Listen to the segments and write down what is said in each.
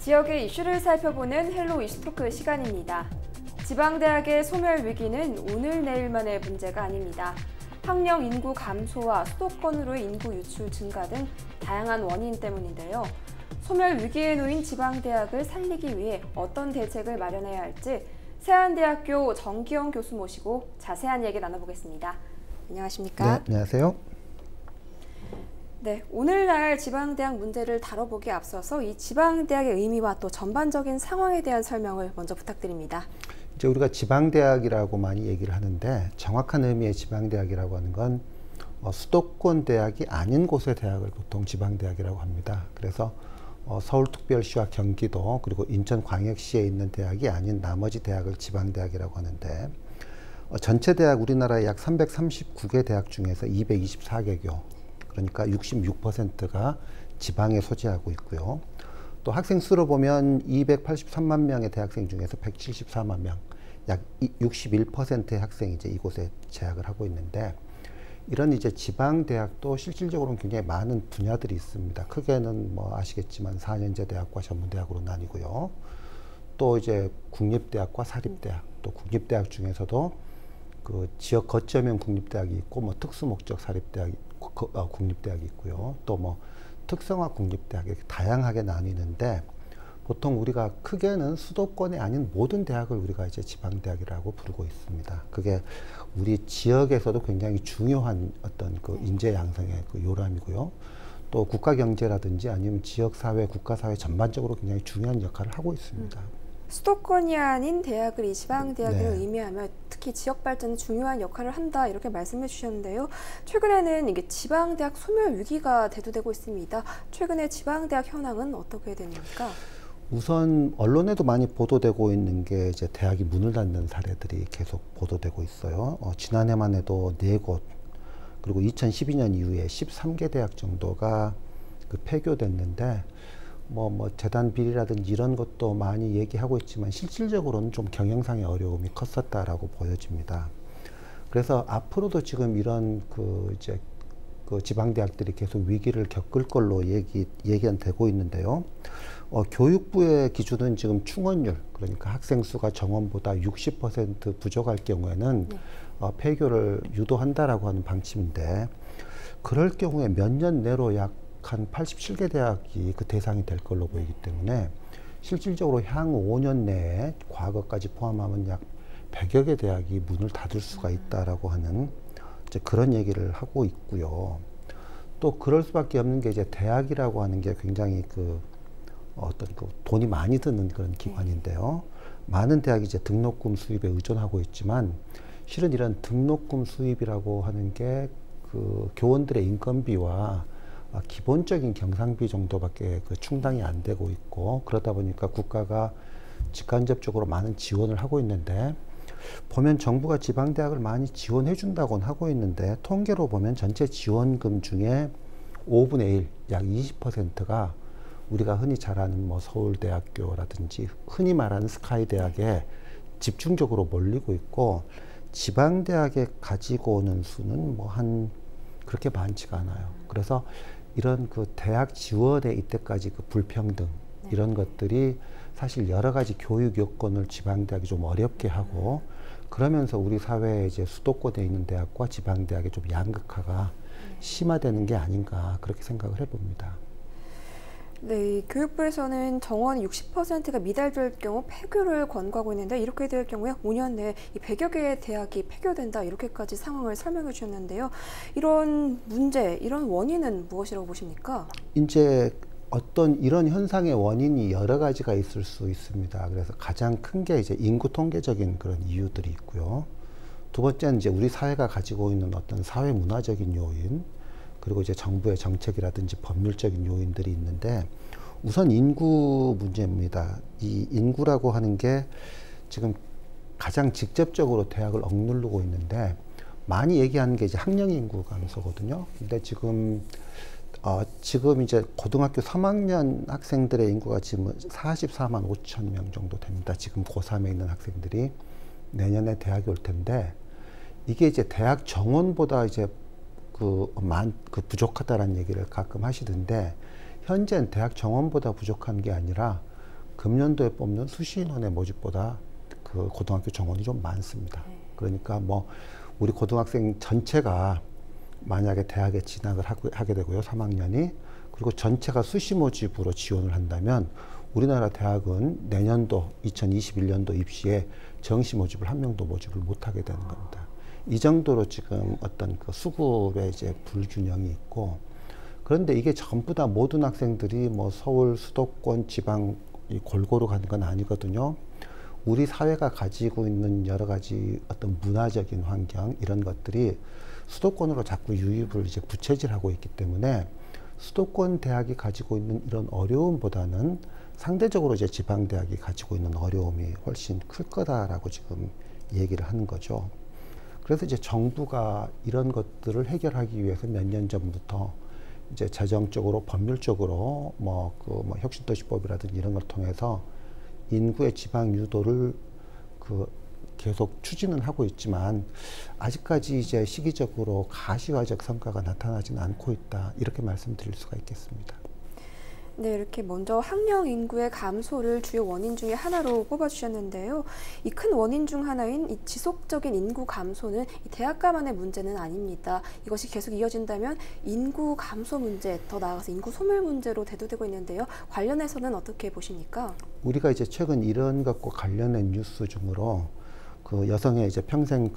지역의 이슈를 살펴보는 헬로 이슈토크 시간입니다. 지방대학의 소멸 위기는 오늘 내일만의 문제가 아닙니다. 학령 인구 감소와 수도권으로의 인구 유출 증가 등 다양한 원인 때문인데요. 소멸 위기에 놓인 지방대학을 살리기 위해 어떤 대책을 마련해야 할지 세안대학교 정기영 교수 모시고 자세한 얘기 나눠보겠습니다. 안녕하십니까? 네, 안녕하세요. 네, 오늘날 지방대학 문제를 다뤄보기에 앞서서 이 지방대학의 의미와 또 전반적인 상황에 대한 설명을 먼저 부탁드립니다. 이제 우리가 지방대학이라고 많이 얘기를 하는데 정확한 의미의 지방대학이라고 하는 건 수도권 대학이 아닌 곳의 대학을 보통 지방대학이라고 합니다. 그래서 서울특별시와 경기도 그리고 인천광역시에 있는 대학이 아닌 나머지 대학을 지방대학이라고 하는데 전체 대학 우리나라의 약 339개 대학 중에서 224개교 그러니까 66%가 지방에 소재하고 있고요. 또 학생 수로 보면 283만 명의 대학생 중에서 174만 명, 약 61%의 학생이 이제 이곳에 재학을 하고 있는데 이런 이제 지방 대학도 실질적으로는 굉장히 많은 분야들이 있습니다. 크게는 뭐 아시겠지만 4년제 대학과 전문대학으로 나뉘고요. 또 이제 국립대학과 사립대학, 또 국립대학 중에서도 그 지역 거점형 국립대학이 있고 뭐 특수목적 사립대학 국립대학이 있고요. 또 뭐 특성화 국립대학 이렇게 다양하게 나뉘는데 보통 우리가 크게는 수도권이 아닌 모든 대학을 우리가 이제 지방대학이라고 부르고 있습니다. 그게 우리 지역에서도 굉장히 중요한 어떤 그 인재 양성의 그 요람이고요. 또 국가 경제라든지 아니면 지역 사회, 국가 사회 전반적으로 굉장히 중요한 역할을 하고 있습니다. 수도권이 아닌 대학을 이 지방대학으로 네. 의미하며 특히 지역 발전에 중요한 역할을 한다 이렇게 말씀해 주셨는데요. 최근에는 이게 지방대학 소멸 위기가 대두되고 있습니다. 최근에 지방대학 현황은 어떻게 되십니까? 우선 언론에도 많이 보도되고 있는 게 이제 대학이 문을 닫는 사례들이 계속 보도되고 있어요. 지난해만 해도 4곳 그리고 2012년 이후에 13개 대학 정도가 그 폐교됐는데 뭐 재단 비리라든지 이런 것도 많이 얘기하고 있지만 실질적으로는 좀 경영상의 어려움이 컸었다라고 보여집니다. 그래서 앞으로도 지금 이런 이제 지방 대학들이 계속 위기를 겪을 걸로 얘기는 되고 있는데요. 교육부의 기준은 지금 충원율, 그러니까 학생 수가 정원보다 60% 부족할 경우에는 폐교를 유도한다라고 하는 방침인데 그럴 경우에 몇 년 내로 약 한 87개 대학이 그 대상이 될 걸로 보이기 때문에 실질적으로 향후 5년 내에 과거까지 포함하면 약 100여 개 대학이 문을 닫을 수가 있다라고 하는 이제 그런 얘기를 하고 있고요. 또 그럴 수밖에 없는 게 이제 대학이라고 하는 게 굉장히 어떤 돈이 많이 드는 그런 기관인데요. 많은 대학이 이제 등록금 수입에 의존하고 있지만 실은 이런 등록금 수입이라고 하는 게 교원들의 인건비와 기본적인 경상비 정도밖에 충당이 안 되고 있고 그러다 보니까 국가가 직간접적으로 많은 지원을 하고 있는데 보면 정부가 지방대학을 많이 지원해 준다고는 하고 있는데 통계로 보면 전체 지원금 중에 5분의 1, 약 20%가 우리가 흔히 잘 아는 뭐 서울대학교라든지 흔히 말하는 스카이대학에 집중적으로 몰리고 있고 지방대학에 가지고 오는 수는 뭐 그렇게 많지가 않아요. 그래서 이런 대학 지원에 이때까지 불평등 이런 것들이 사실 여러 가지 교육 여건을 지방대학이 좀 어렵게 하고 그러면서 우리 사회에 이제 수도권에 있는 대학과 지방대학의 좀 양극화가 심화되는 게 아닌가 그렇게 생각을 해봅니다. 네, 교육부에서는 정원 60%가 미달될 경우 폐교를 권고하고 있는데 이렇게 될 경우에 5년 내에 이 100여 개의 대학이 폐교된다 이렇게까지 상황을 설명해 주셨는데요. 이런 문제, 이런 원인은 무엇이라고 보십니까? 이제 이런 현상의 원인이 여러 가지가 있을 수 있습니다. 그래서 가장 큰 게 이제 인구 통계적인 그런 이유들이 있고요. 두 번째는 이제 우리 사회가 가지고 있는 어떤 사회 문화적인 요인, 그리고 이제 정부의 정책이라든지 법률적인 요인들이 있는데 우선 인구 문제입니다. 이 인구라고 하는 게 지금 가장 직접적으로 대학을 억누르고 있는데 많이 얘기하는 게 이제 학령 인구 감소거든요. 근데 지금 이제 고등학교 3학년 학생들의 인구가 지금 44만 5천 명 정도 됩니다. 지금 고3에 있는 학생들이 내년에 대학에 올 텐데 이게 이제 대학 정원보다 이제 부족하다라는 얘기를 가끔 하시던데 현재는 대학 정원보다 부족한 게 아니라 금년도에 뽑는 수시 인원의 모집보다 그 고등학교 정원이 좀 많습니다. 그러니까 뭐 우리 고등학생 전체가 만약에 대학에 진학을 하게 되고요, 3학년이. 그리고 전체가 수시 모집으로 지원을 한다면 우리나라 대학은 내년도 2021년도 입시에 정시 모집을 한 명도 모집을 못하게 되는 겁니다. 이 정도로 지금 어떤 그 수급의 이제 불균형이 있고, 그런데 이게 전부 다 모든 학생들이 뭐 서울, 수도권, 지방 골고루 가는 건 아니거든요. 우리 사회가 가지고 있는 여러 가지 어떤 문화적인 환경, 이런 것들이 수도권으로 자꾸 유입을 이제 부채질하고 있기 때문에 수도권 대학이 가지고 있는 이런 어려움보다는 상대적으로 이제 지방 대학이 가지고 있는 어려움이 훨씬 클 거다라고 지금 얘기를 하는 거죠. 그래서 이제 정부가 이런 것들을 해결하기 위해서 몇 년 전부터 이제 재정적으로, 법률적으로 뭐 혁신도시법이라든지 이런 걸 통해서 인구의 지방 유도를 계속 추진은 하고 있지만 아직까지 이제 시기적으로 가시화적 성과가 나타나지는 않고 있다, 이렇게 말씀드릴 수가 있겠습니다. 네, 이렇게 먼저 학령 인구의 감소를 주요 원인 중에 하나로 꼽아주셨는데요. 이 큰 원인 중 하나인 이 지속적인 인구 감소는 이 대학가만의 문제는 아닙니다. 이것이 계속 이어진다면 인구 감소 문제, 더 나아가서 인구 소멸 문제로 대두되고 있는데요. 관련해서는 어떻게 보십니까? 우리가 이제 최근 이런 것과 관련된 뉴스 중으로 그 여성의 이제 평생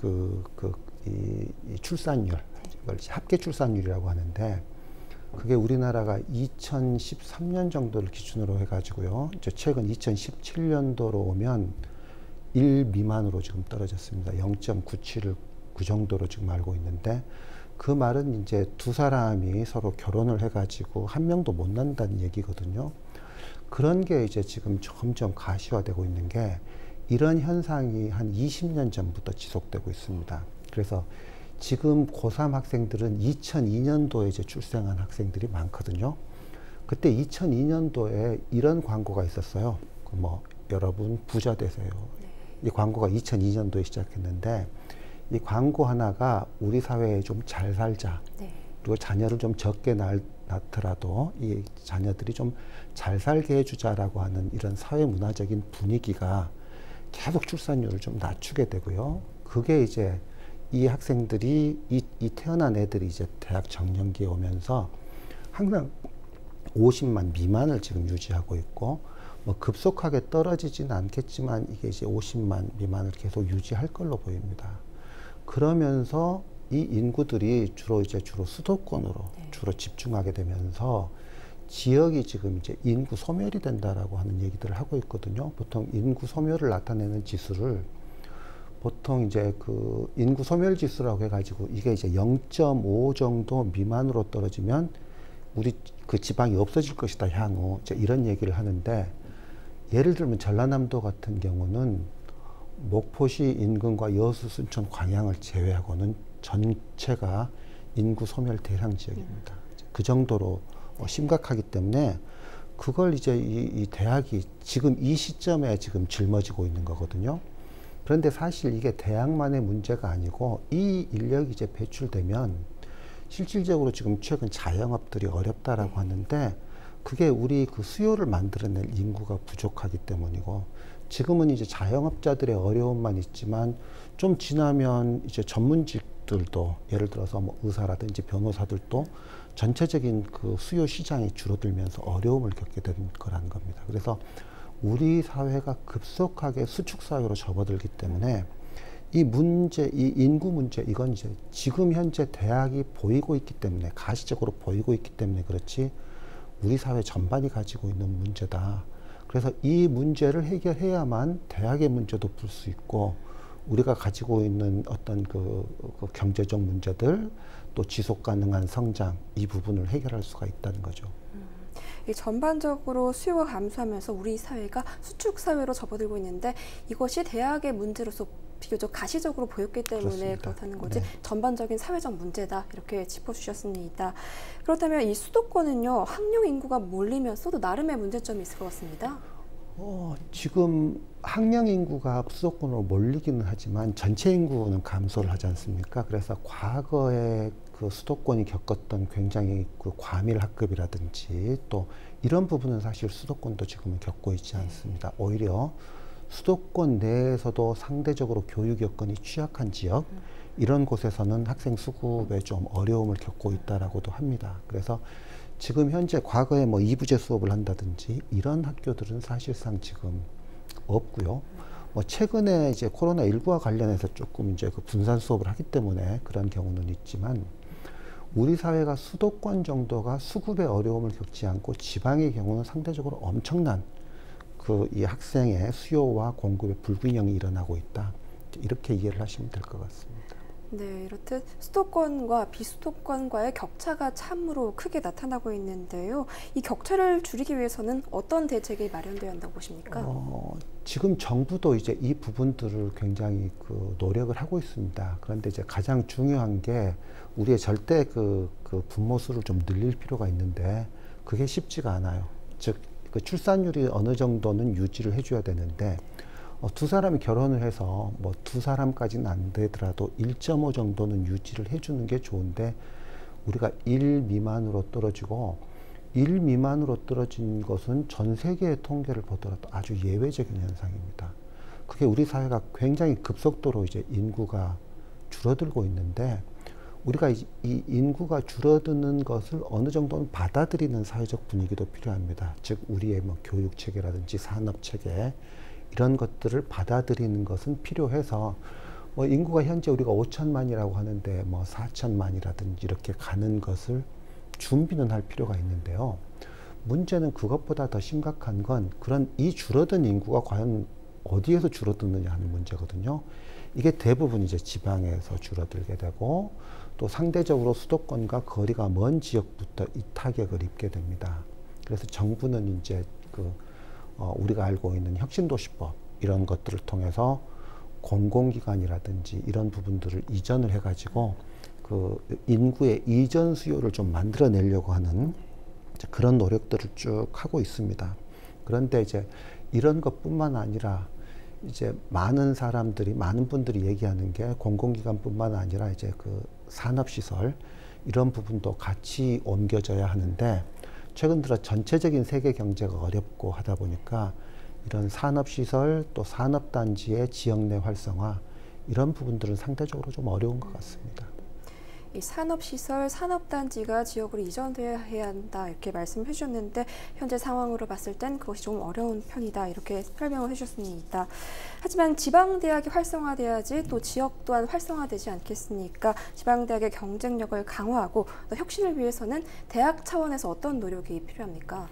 이 출산율, 이걸 합계 출산율이라고 하는데, 그게 우리나라가 2013년 정도를 기준으로 해가지고요, 이제 최근 2017년도로 오면 1 미만으로 지금 떨어졌습니다. 0.97을 그 정도로 지금 알고 있는데, 그 말은 이제 두 사람이 서로 결혼을 해가지고 한 명도 못 낳는다는 얘기거든요. 그런 게 이제 지금 점점 가시화되고 있는 게, 이런 현상이 한 20년 전부터 지속되고 있습니다. 그래서 지금 고3 학생들은 2002년도에 이제 출생한 학생들이 많거든요. 그때 2002년도에 이런 광고가 있었어요. 여러분 부자 되세요. 이 광고가 2002년도에 시작했는데, 이 광고 하나가 우리 사회에 좀 잘 살자. 그리고 자녀를 좀 적게 낳더라도 이 자녀들이 좀 잘 살게 해주자라고 하는 이런 사회 문화적인 분위기가 계속 출산율을 좀 낮추게 되고요. 그게 이제 이 학생들이 이 태어난 애들이 이제 대학 정년기에 오면서 항상 50만 미만을 지금 유지하고 있고, 뭐 급속하게 떨어지지는 않겠지만 이게 이제 50만 미만을 계속 유지할 걸로 보입니다. 그러면서 이 인구들이 주로 수도권으로 주로 집중하게 되면서 지역이 지금 이제 인구 소멸이 된다라고 하는 얘기들을 하고 있거든요. 보통 인구 소멸을 나타내는 지수를 보통 이제 그 인구 소멸 지수라고 해가지고 이게 이제 0.5 정도 미만으로 떨어지면 우리 그 지방이 없어질 것이다 향후, 이제 이런 얘기를 하는데, 예를 들면 전라남도 같은 경우는 목포시 인근과 여수, 순천, 광양을 제외하고는 전체가 인구 소멸 대상 지역입니다. 그 정도로 심각하기 때문에 그걸 이제 이 대학이 지금 이 시점에 지금 짊어지고 있는 거거든요. 그런데 사실 이게 대학만의 문제가 아니고, 이 인력이 이제 배출되면 실질적으로 지금 최근 자영업들이 어렵다라고 하는데, 그게 우리 그 수요를 만들어낼 인구가 부족하기 때문이고, 지금은 이제 자영업자들의 어려움만 있지만 좀 지나면 이제 전문직들도, 예를 들어서 뭐 의사라든지 변호사들도 전체적인 그 수요 시장이 줄어들면서 어려움을 겪게 되는 거라는 겁니다. 그래서 우리 사회가 급속하게 수축 사회로 접어들기 때문에 이 문제, 이 인구 문제, 이건 이제 지금 현재 대학이 보이고 있기 때문에, 가시적으로 보이고 있기 때문에 그렇지 우리 사회 전반이 가지고 있는 문제다. 그래서 이 문제를 해결해야만 대학의 문제도 풀 수 있고, 우리가 가지고 있는 어떤 그 경제적 문제들, 또 지속 가능한 성장, 이 부분을 해결할 수가 있다는 거죠. 전반적으로 수요가 감소하면서 우리 사회가 수축 사회로 접어들고 있는데, 이것이 대학의 문제로서 비교적 가시적으로 보였기 때문에 그렇습니다. 그렇다는 거지, 네. 전반적인 사회적 문제다, 이렇게 짚어주셨습니다. 그렇다면 이 수도권은요, 학령 인구가 몰리면서도 나름의 문제점이 있을 것 같습니다. 지금 학령 인구가 수도권으로 몰리기는 하지만 전체 인구는 감소를 하지 않습니까? 그래서 과거에 그 수도권이 겪었던 굉장히 그 과밀 학급이라든지 또 이런 부분은 사실 수도권도 지금은 겪고 있지 않습니다. 오히려 수도권 내에서도 상대적으로 교육 여건이 취약한 지역 이런 곳에서는 학생 수급에 좀 어려움을 겪고 있다라고도 합니다. 그래서 지금 현재 과거에 뭐 2부제 수업을 한다든지 이런 학교들은 사실상 지금 없고요. 뭐 최근에 이제 코로나19와 관련해서 조금 이제 그 분산 수업을 하기 때문에 그런 경우는 있지만 우리 사회가 수도권 정도가 수급에 어려움을 겪지 않고 지방의 경우는 상대적으로 엄청난 그 이 학생의 수요와 공급의 불균형이 일어나고 있다. 이렇게 이해를 하시면 될 것 같습니다. 네, 이렇듯 수도권과 비수도권과의 격차가 참으로 크게 나타나고 있는데요. 이 격차를 줄이기 위해서는 어떤 대책이 마련되어야 한다고 보십니까? 지금 정부도 이제 이 부분들을 굉장히 그 노력을 하고 있습니다. 그런데 이제 가장 중요한 게 우리의 절대 그 부모 수를 좀 늘릴 필요가 있는데 그게 쉽지가 않아요. 즉, 그 출산율이 어느 정도는 유지를 해줘야 되는데 두 사람이 결혼을 해서 뭐 두 사람까지는 안 되더라도 1.5 정도는 유지를 해주는 게 좋은데 우리가 1 미만으로 떨어지고 1 미만으로 떨어진 것은 전 세계의 통계를 보더라도 아주 예외적인 현상입니다. 그게 우리 사회가 굉장히 급속도로 이제 인구가 줄어들고 있는데 우리가 이 인구가 줄어드는 것을 어느 정도는 받아들이는 사회적 분위기도 필요합니다. 즉 우리의 뭐 교육 체계라든지 산업 체계 이런 것들을 받아들이는 것은 필요해서 뭐 인구가 현재 우리가 5천만이라고 하는데 뭐 4천만이라든지 이렇게 가는 것을 준비는 할 필요가 있는데요. 문제는 그것보다 더 심각한 건 그런 이 줄어든 인구가 과연 어디에서 줄어드느냐 하는 문제거든요. 이게 대부분 이제 지방에서 줄어들게 되고 또 상대적으로 수도권과 거리가 먼 지역부터 이 타격을 입게 됩니다. 그래서 정부는 이제 우리가 알고 있는 혁신도시법 이런 것들을 통해서 공공기관이라든지 이런 부분들을 이전을 해가지고 그 인구의 이전 수요를 좀 만들어내려고 하는 그런 노력들을 쭉 하고 있습니다. 그런데 이제 이런 것뿐만 아니라 이제 많은 분들이 얘기하는 게 공공기관뿐만 아니라 이제 그 산업시설 이런 부분도 같이 옮겨져야 하는데 최근 들어 전체적인 세계 경제가 어렵고 하다 보니까 이런 산업시설 또 산업단지의 지역 내 활성화 이런 부분들은 상대적으로 좀 어려운 것 같습니다. 이 산업시설, 산업단지가 지역으로 이전돼야 한다 이렇게 말씀해 주셨는데 현재 상황으로 봤을 땐 그것이 좀 어려운 편이다 이렇게 설명을 해주셨습니다. 하지만 지방대학이 활성화돼야지 또 지역 또한 활성화되지 않겠습니까? 지방대학의 경쟁력을 강화하고 또 혁신을 위해서는 대학 차원에서 어떤 노력이 필요합니까?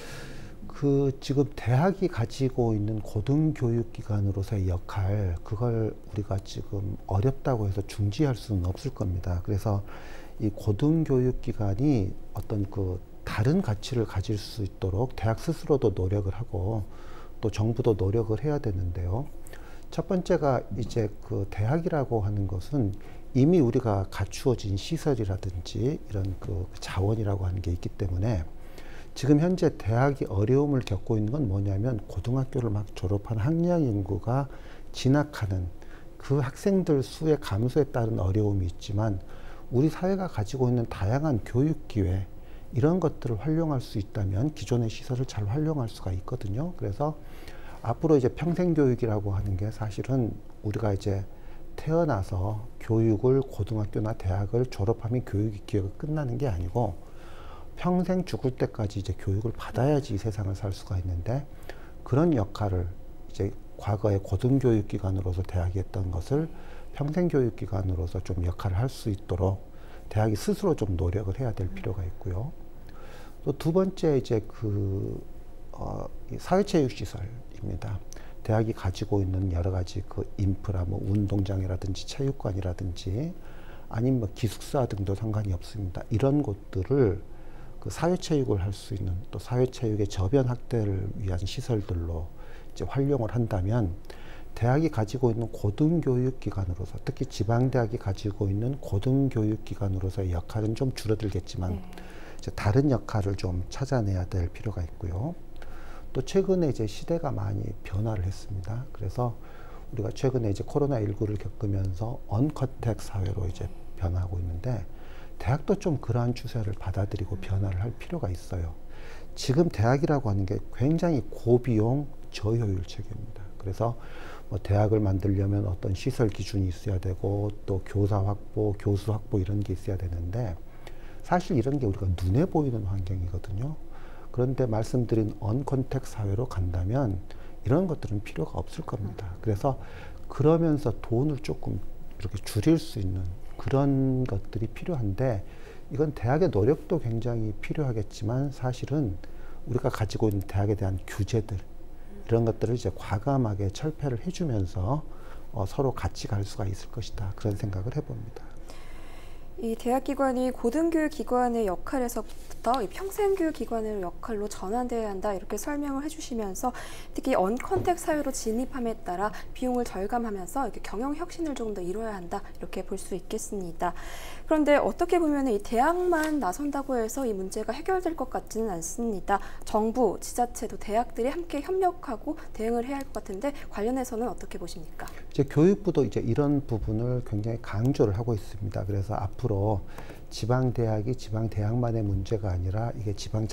지금 대학이 가지고 있는 고등교육기관으로서의 역할, 그걸 우리가 지금 어렵다고 해서 중지할 수는 없을 겁니다. 그래서 이 고등교육기관이 어떤 다른 가치를 가질 수 있도록 대학 스스로도 노력을 하고 또 정부도 노력을 해야 되는데요. 첫 번째가 이제 대학이라고 하는 것은 이미 우리가 갖추어진 시설이라든지 이런 자원이라고 하는 게 있기 때문에 지금 현재 대학이 어려움을 겪고 있는 건 뭐냐면 고등학교를 막 졸업한 학령 인구가 진학하는 그 학생들 수의 감소에 따른 어려움이 있지만 우리 사회가 가지고 있는 다양한 교육 기회 이런 것들을 활용할 수 있다면 기존의 시설을 잘 활용할 수가 있거든요. 그래서 앞으로 이제 평생교육이라고 하는 게 사실은 우리가 이제 태어나서 교육을 고등학교나 대학을 졸업하면 교육의 기회가 끝나는 게 아니고 평생 죽을 때까지 이제 교육을 받아야지 이 세상을 살 수가 있는데 그런 역할을 이제 과거의 고등교육기관으로서 대학이 했던 것을 평생교육기관으로서 좀 역할을 할 수 있도록 대학이 스스로 좀 노력을 해야 될 필요가 있고요. 또 두 번째 이제 사회체육시설입니다. 대학이 가지고 있는 여러 가지 인프라, 뭐 운동장이라든지 체육관이라든지 아니면 뭐 기숙사 등도 상관이 없습니다. 이런 곳들을 사회체육을 할 수 있는 또 사회체육의 저변 확대를 위한 시설들로 이제 활용을 한다면 대학이 가지고 있는 고등교육기관으로서 특히 지방대학이 가지고 있는 고등교육기관으로서의 역할은 좀 줄어들겠지만 이제 다른 역할을 좀 찾아내야 될 필요가 있고요. 또 최근에 이제 시대가 많이 변화를 했습니다. 그래서 우리가 최근에 이제 코로나19를 겪으면서 언컨택 사회로 이제 변화하고 있는데 대학도 좀 그러한 추세를 받아들이고 변화를 할 필요가 있어요. 지금 대학이라고 하는 게 굉장히 고비용 저효율 체계입니다. 그래서 뭐 대학을 만들려면 어떤 시설 기준이 있어야 되고 또 교사 확보, 교수 확보 이런 게 있어야 되는데 사실 이런 게 우리가 눈에 보이는 환경이거든요. 그런데 말씀드린 언컨택 사회로 간다면 이런 것들은 필요가 없을 겁니다. 그래서 그러면서 돈을 조금 이렇게 줄일 수 있는 그런 것들이 필요한데 이건 대학의 노력도 굉장히 필요하겠지만 사실은 우리가 가지고 있는 대학에 대한 규제들 이런 것들을 이제 과감하게 철폐를 해주면서 서로 같이 갈 수가 있을 것이다. 그런 생각을 해봅니다. 이 대학기관이 고등교육기관의 역할에서부터 이 평생교육기관의 역할로 전환돼야 한다 이렇게 설명을 해주시면서 특히 언컨택 사회로 진입함에 따라 비용을 절감하면서 이렇게 경영 혁신을 조금 더 이뤄야 한다 이렇게 볼 수 있겠습니다. 그런데 어떻게 보면 이 대학만 나선다고 해서 이 문제가 해결될 것 같지는 않습니다. 정부, 지자체도 대학들이 함께 협력하고 대응을 해야 할 것 같은데 관련해서는 어떻게 보십니까? 이제 교육부도 이제 이런 부분을 굉장히 강조를 하고 있습니다. 그래서 앞으로 지방대학이 지방대학만의 문제가 아니라 이게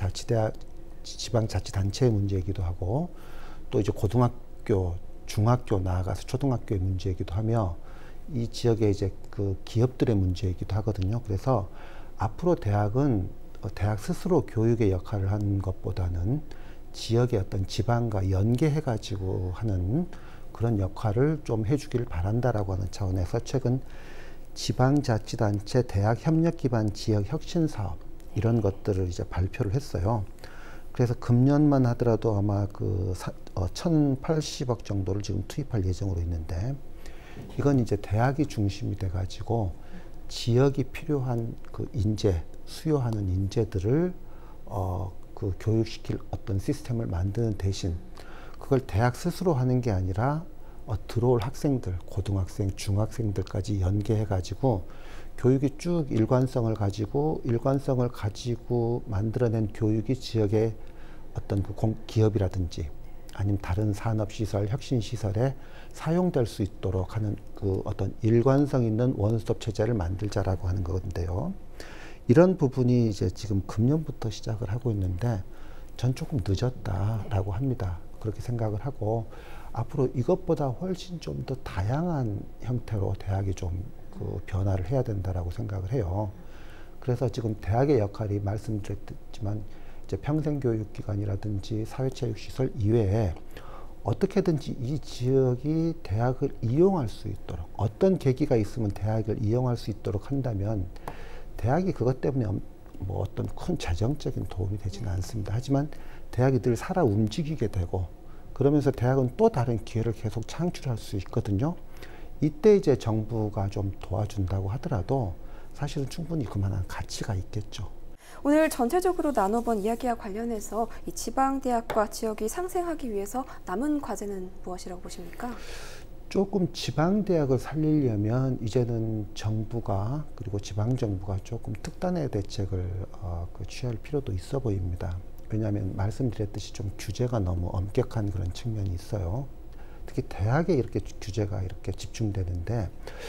지방자치단체의 문제이기도 하고 또 이제 고등학교, 중학교 나아가서 초등학교의 문제이기도 하며 이 지역의 이제 그 기업들의 문제이기도 하거든요. 그래서 앞으로 대학은 대학 스스로 교육의 역할을 하는 것보다는 지역의 어떤 지방과 연계해가지고 하는 그런 역할을 좀 해주기를 바란다라고 하는 차원에서 최근 지방자치단체 대학 협력 기반 지역 혁신 사업 이런 것들을 이제 발표를 했어요. 그래서 금년만 하더라도 아마 그 1,080억 정도를 지금 투입할 예정으로 있는데 이건 이제 대학이 중심이 돼가지고 지역이 필요한 그 인재, 수요하는 인재들을 그 교육시킬 어떤 시스템을 만드는 대신 그걸 대학 스스로 하는 게 아니라 들어올 학생들, 고등학생, 중학생들까지 연계해가지고 교육이 쭉 일관성을 가지고 만들어낸 교육이 지역의 어떤 그 기업이라든지 아니면 다른 산업시설, 혁신시설에 사용될 수 있도록 하는 그 어떤 일관성 있는 원스톱 체제를 만들자라고 하는 건데요. 이런 부분이 이제 지금 금년부터 시작을 하고 있는데 전 조금 늦었다라고 합니다. 그렇게 생각을 하고 앞으로 이것보다 훨씬 좀 더 다양한 형태로 대학이 좀 그 변화를 해야 된다라고 생각을 해요. 그래서 지금 대학의 역할이 말씀드렸지만 이제 평생교육기관이라든지 사회체육시설 이외에 어떻게든지 이 지역이 대학을 이용할 수 있도록 어떤 계기가 있으면 대학을 이용할 수 있도록 한다면 대학이 그것 때문에 뭐 어떤 큰 재정적인 도움이 되지는 않습니다. 하지만 대학이 늘 살아 움직이게 되고 그러면서 대학은 또 다른 기회를 계속 창출할 수 있거든요. 이때 이제 정부가 좀 도와준다고 하더라도 사실은 충분히 그만한 가치가 있겠죠. 오늘 전체적으로 나눠본 이야기와 관련해서 이 지방대학과 지역이 상생하기 위해서 남은 과제는 무엇이라고 보십니까? 조금 지방대학을 살리려면 이제는 정부가 그리고 지방정부가 조금 특단의 대책을 취할 필요도 있어 보입니다. 왜냐하면 말씀드렸듯이 좀 규제가 너무 엄격한 그런 측면이 있어요. 특히 대학에 이렇게 규제가 이렇게 집중되는데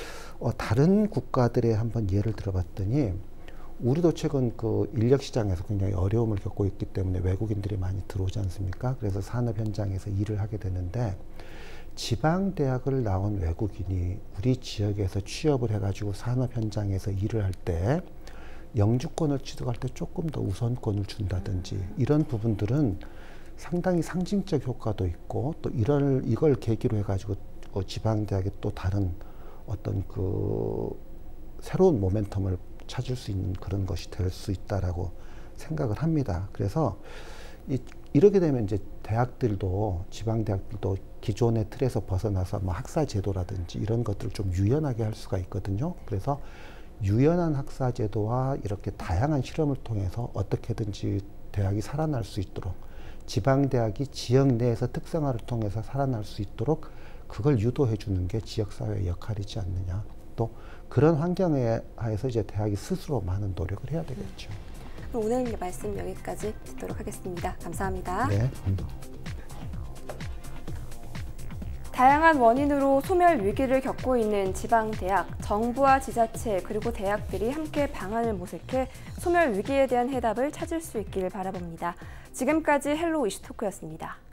다른 국가들의 한번 예를 들어봤더니 우리도 최근 그 인력 시장에서 굉장히 어려움을 겪고 있기 때문에 외국인들이 많이 들어오지 않습니까? 그래서 산업 현장에서 일을 하게 되는데 지방 대학을 나온 외국인이 우리 지역에서 취업을 해가지고 산업 현장에서 일을 할 때 영주권을 취득할 때 조금 더 우선권을 준다든지 이런 부분들은 상당히 상징적 효과도 있고 또 이걸 계기로 해가지고 지방 대학에 또 다른 어떤 그 새로운 모멘텀을 찾을 수 있는 그런 것이 될 수 있다라고 생각을 합니다. 그래서 이렇게 되면 이제 대학들도 지방 대학들도 기존의 틀에서 벗어나서 뭐 학사 제도라든지 이런 것들을 좀 유연하게 할 수가 있거든요. 그래서 유연한 학사 제도와 이렇게 다양한 실험을 통해서 어떻게든지 대학이 살아날 수 있도록 지방 대학이 지역 내에서 특성화를 통해서 살아날 수 있도록 그걸 유도해 주는 게 지역 사회의 역할이지 않느냐. 또 그런 환경에 하에서 이제 대학이 스스로 많은 노력을 해야 되겠죠. 그럼 오늘 말씀 여기까지 듣도록 하겠습니다. 감사합니다. 네, 감사합니다. 다양한 원인으로 소멸 위기를 겪고 있는 지방대학, 정부와 지자체 그리고 대학들이 함께 방안을 모색해 소멸 위기에 대한 해답을 찾을 수 있길 바라봅니다. 지금까지 헬로 이슈토크였습니다.